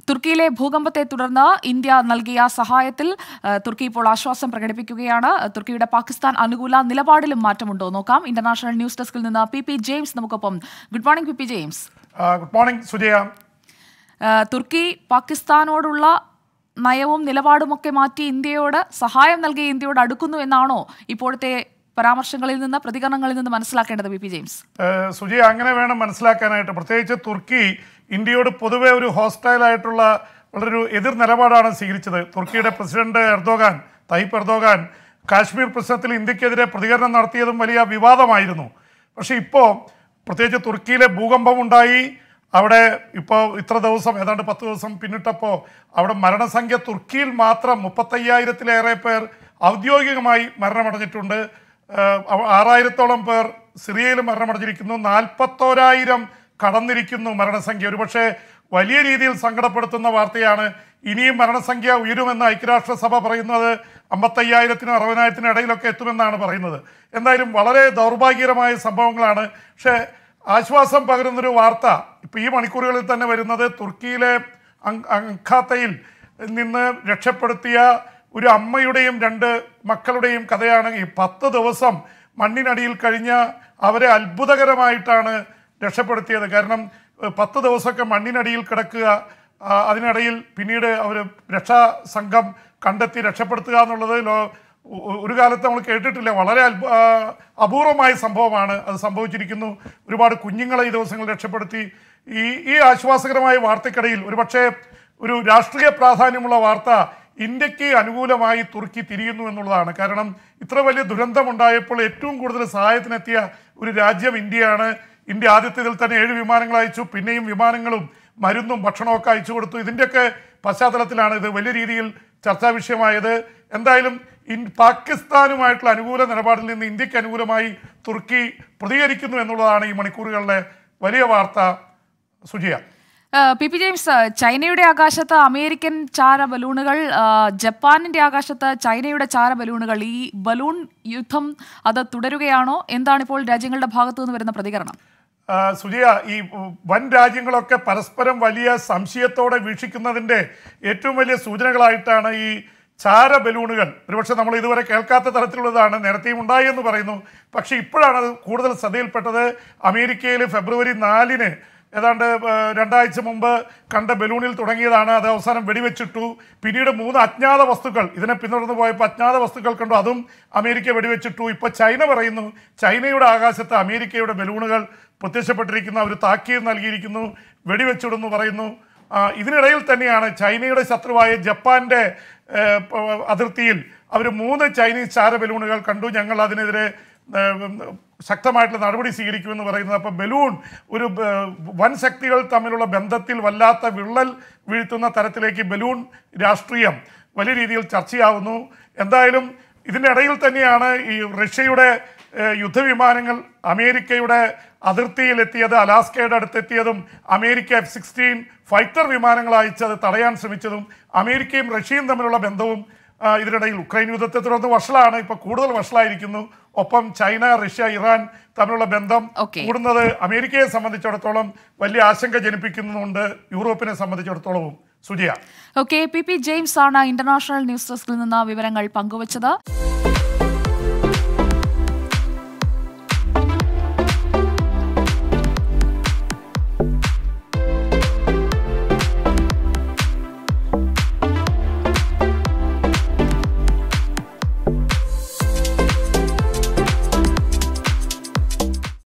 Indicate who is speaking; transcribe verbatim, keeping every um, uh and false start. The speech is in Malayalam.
Speaker 1: തുർക്കിയിലെ ഭൂകമ്പത്തെ തുടർന്ന് ഇന്ത്യ നൽകിയ സഹായത്തിൽ തുർക്കി ഇപ്പോൾ ആശ്വാസം പ്രകടിപ്പിക്കുകയാണ്. തുർക്കിയുടെ പാകിസ്ഥാൻ അനുകൂല നിലപാടിലും മാറ്റമുണ്ടോ നോക്കാം. ഇന്റർനാഷണൽ ന്യൂസ് ഡെസ്കിൽ നിന്ന് പി പി ജെയിംസ് നമുക്കൊപ്പം. Good morning P P James.
Speaker 2: Good morning Sujaya.
Speaker 1: തുർക്കി പാകിസ്ഥാനോടുള്ള നയവും നിലപാടുമൊക്കെ മാറ്റി ഇന്ത്യയോട് സഹായം നൽകി ഇന്ത്യയോട് അടുക്കുന്നു എന്നാണോ ഇപ്പോഴത്തെ പരാമർശങ്ങളിൽ നിന്ന് പ്രതികരണങ്ങളിൽ നിന്ന് മനസ്സിലാക്കേണ്ടത് പി പി ജെയിംസ്?
Speaker 2: സുജയ, അങ്ങനെ വേണം മനസ്സിലാക്കാനായിട്ട്. പ്രത്യേകിച്ച് തുർക്കി ഇന്ത്യയോട് പൊതുവെ ഒരു ഹോസ്റ്റൈലായിട്ടുള്ള വളരെ എതിർ നിലപാടാണ് സ്വീകരിച്ചത്. തുർക്കിയുടെ president Erdogan Tayyip Erdogan Kashmir പ്രശ്നത്തിൽ ഇന്ത്യക്കെതിരെ പ്രതികരണം നടത്തിയതും വലിയ വിവാദമായിരുന്നു. പക്ഷേ ഇപ്പോൾ പ്രത്യേകിച്ച് തുർക്കിയിലെ ഭൂകമ്പം ഉണ്ടായി. അവിടെ ഇപ്പോൾ ഇത്ര ദിവസം ഏതാണ്ട് പത്ത് ദിവസം പിന്നിട്ടപ്പോൾ അവിടെ മരണസംഖ്യ തുർക്കിയിൽ മാത്രം മുപ്പത്തയ്യായിരത്തിലേറെ പേർ ഔദ്യോഗികമായി മരണമടഞ്ഞിട്ടുണ്ട്. ആറായിരത്തോളം പേർ സിറിയയിൽ മരണമടഞ്ഞിരിക്കുന്നു. നാൽപ്പത്തോരായിരം കടന്നിരിക്കുന്നു മരണസംഖ്യ. ഒരുപക്ഷെ വലിയ രീതിയിൽ സങ്കടപ്പെടുത്തുന്ന വാർത്തയാണ്. ഇനിയും മരണസംഖ്യ ഉയരുമെന്ന് ഐക്യരാഷ്ട്രസഭ പറയുന്നത് അമ്പത്തയ്യായിരത്തിനും അറുപതിനായിരത്തിനും ഇടയിലൊക്കെ എത്തുമെന്നാണ് പറയുന്നത്. എന്തായാലും വളരെ ദൗർഭാഗ്യകരമായ സംഭവങ്ങളാണ്. പക്ഷേ ആശ്വാസം പകരുന്നൊരു വാർത്ത ഇപ്പോൾ ഈ മണിക്കൂറുകളിൽ തന്നെ വരുന്നത് തുർക്കിയിലെ അങ്കാത്തയിൽ നിന്ന് രക്ഷപ്പെടുത്തിയ ഒരു അമ്മയുടെയും രണ്ട് മക്കളുടെയും കഥയാണ്. ഈ പത്ത് ദിവസം മണ്ണിനടിയിൽ കഴിഞ്ഞ അവരെ അത്ഭുതകരമായിട്ടാണ് രക്ഷപ്പെടുത്തിയത്. കാരണം പത്ത് ദിവസമൊക്കെ മണ്ണിനടിയിൽ കിടക്കുക, അതിനിടയിൽ പിന്നീട് അവർ രക്ഷാ സംഘം കണ്ടെത്തി രക്ഷപ്പെടുത്തുക എന്നുള്ളത് ഒരു കാലത്ത് നമ്മൾ കേട്ടിട്ടില്ല. വളരെ അപൂർവമായ സംഭവമാണ് അത് സംഭവിച്ചിരിക്കുന്നു. ഒരുപാട് കുഞ്ഞുങ്ങളെ ഈ ദിവസങ്ങൾ രക്ഷപ്പെടുത്തി. ഈ ഈ ആശ്വാസകരമായ വാർത്തക്കിടയിൽ ഒരുപക്ഷെ ഒരു രാഷ്ട്രീയ പ്രാധാന്യമുള്ള വാർത്ത ഇന്ത്യക്ക് അനുകൂലമായി തുർക്കി തിരിയുന്നു എന്നുള്ളതാണ്. കാരണം ഇത്ര വലിയ ദുരന്തമുണ്ടായപ്പോൾ ഏറ്റവും കൂടുതൽ സഹായത്തിനെത്തിയ ഒരു രാജ്യം ഇന്ത്യയാണ്. ഇന്ത്യ ആദ്യത്തേതിൽ തന്നെ ഏഴ് വിമാനങ്ങൾ അയച്ചു. പിന്നെയും വിമാനങ്ങളും മരുന്നും ഭക്ഷണമൊക്കെ അയച്ചു കൊടുത്തു. ഇതിൻ്റെയൊക്കെ പശ്ചാത്തലത്തിലാണ് ഇത് വലിയ രീതിയിൽ ചർച്ചാ വിഷയമായത്. എന്തായാലും ഇൻ പാകിസ്ഥാനുമായിട്ടുള്ള അനുകൂല നിലപാടിൽ നിന്ന് ഇന്ത്യക്ക് അനുകൂലമായി തുർക്കി പ്രതികരിക്കുന്നു എന്നുള്ളതാണ് ഈ മണിക്കൂറുകളിലെ വലിയ വാർത്ത. സുജിയ.
Speaker 1: പി പി ജെയിംസ്, ചൈനയുടെ ആകാശത്ത് അമേരിക്കൻ ചാര ബലൂണുകൾ, ജപ്പാനിന്റെ ആകാശത്ത് ചൈനയുടെ ചാര ബലൂണുകൾ, ഈ ബലൂൺ യുദ്ധം അത് തുടരുകയാണോ? എന്താണിപ്പോൾ രാജ്യങ്ങളുടെ ഭാഗത്തു നിന്ന് വരുന്ന പ്രതികരണം?
Speaker 2: സുജിയ, ഈ വൻ രാജ്യങ്ങളൊക്കെ പരസ്പരം വലിയ സംശയത്തോടെ വീക്ഷിക്കുന്നതിൻ്റെ ഏറ്റവും വലിയ സൂചനകളായിട്ടാണ് ഈ ചാര ബലൂണുകൾ. ഒരുപക്ഷെ നമ്മൾ ഇതുവരെ കേൾക്കാത്ത തരത്തിലുള്ളതാണ്, നേരത്തെയും ഉണ്ടായി എന്ന് പറയുന്നു. പക്ഷേ ഇപ്പോഴാണ് അത് കൂടുതൽ ശ്രദ്ധയിൽപ്പെട്ടത്. അമേരിക്കയിൽ ഫെബ്രുവരി നാലിന് ഏതാണ്ട് രണ്ടാഴ്ച മുമ്പ് കണ്ട ബലൂണിൽ തുടങ്ങിയതാണ്. അത് അവസാനം വെടിവെച്ചിട്ടു. പിന്നീട് മൂന്ന് അജ്ഞാത വസ്തുക്കൾ ഇതിനെ പിന്തുടർന്ന് പോയപ്പോൾ അജ്ഞാത വസ്തുക്കൾ കണ്ടു, അതും അമേരിക്ക വെടിവെച്ചിട്ടു. ഇപ്പോൾ ചൈന പറയുന്നു ചൈനയുടെ ആകാശത്ത് അമേരിക്കയുടെ ബലൂണുകൾ പ്രത്യക്ഷപ്പെട്ടിരിക്കുന്ന ഒരു താക്കീത് നൽകിയിരിക്കുന്നു, വെടിവെച്ചിടുന്നു പറയുന്നു. ഇതിനിടയിൽ തന്നെയാണ് ചൈനയുടെ ശത്രുവായ ജപ്പാന്റെ അതിർത്തിയിൽ അവർ മൂന്ന് ചൈനീസ് ചാര ബലൂണുകൾ കണ്ടു, ഞങ്ങൾ അതിനെതിരെ ശക്തമായിട്ടുള്ള നടപടി സ്വീകരിക്കുമെന്ന് പറയുന്നത്. അപ്പോൾ ബലൂൺ ഒരു വൻ ശക്തികൾ തമ്മിലുള്ള ബന്ധത്തിൽ വല്ലാത്ത വിള്ളൽ വീഴ്ത്തുന്ന തരത്തിലേക്ക് ബലൂൺ രാഷ്ട്രീയം വലിയ രീതിയിൽ ചർച്ചയാവുന്നു. എന്തായാലും ഇതിൻ്റെ ഇടയിൽ തന്നെയാണ് ഈ റഷ്യയുടെ യുദ്ധവിമാനങ്ങൾ അമേരിക്കയുടെ അതിർത്തിയിലെത്തിയത്, അലാസ്കയുടെ അടുത്തെത്തിയതും അമേരിക്ക എഫ് സിക്സ്റ്റീൻ ഫൈറ്റർ വിമാനങ്ങൾ അയച്ചത് തടയാൻ ശ്രമിച്ചതും അമേരിക്കയും റഷ്യയും തമ്മിലുള്ള ബന്ധവും ഇതിനിടയിൽ ഉക്രൈൻ യുദ്ധത്തെ തുടർന്ന് വഷളാണ്, ഇപ്പോൾ കൂടുതൽ വഷളായിരിക്കുന്നു. ഒപ്പം ചൈന, റഷ്യ, ഇറാൻ തമ്മിലുള്ള ബന്ധം കൂടുന്നത് അമേരിക്കയെ സംബന്ധിച്ചിടത്തോളം വലിയ ആശങ്ക ജനിപ്പിക്കുന്നുണ്ട്, യൂറോപ്പിനെ സംബന്ധിച്ചിടത്തോളവും. Sujiya.
Speaker 1: Okay, P P James ആണ് ഇന്റർനാഷണൽ ന്യൂസ് ഡെസ്കിൽ നിന്ന് വിവരങ്ങൾ പങ്കുവച്ചത്.